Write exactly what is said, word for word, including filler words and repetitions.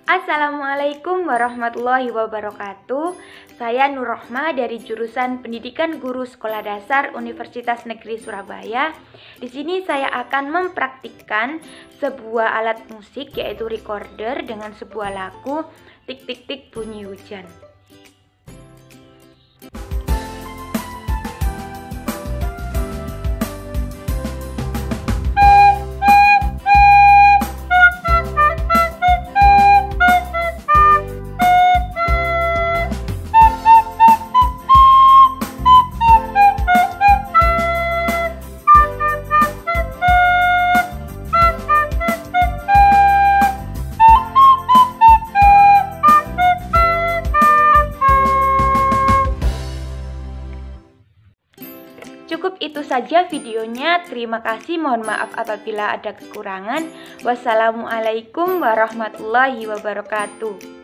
Assalamualaikum warahmatullahi wabarakatuh. Saya Nur Rohma dari jurusan Pendidikan Guru Sekolah Dasar Universitas Negeri Surabaya. Di sini saya akan mempraktikkan sebuah alat musik yaitu recorder dengan sebuah lagu Tik Tik Tik Bunyi Hujan. Cukup itu saja videonya. Terima kasih. Mohon maaf apabila ada kekurangan. Wassalamualaikum warahmatullahi wabarakatuh.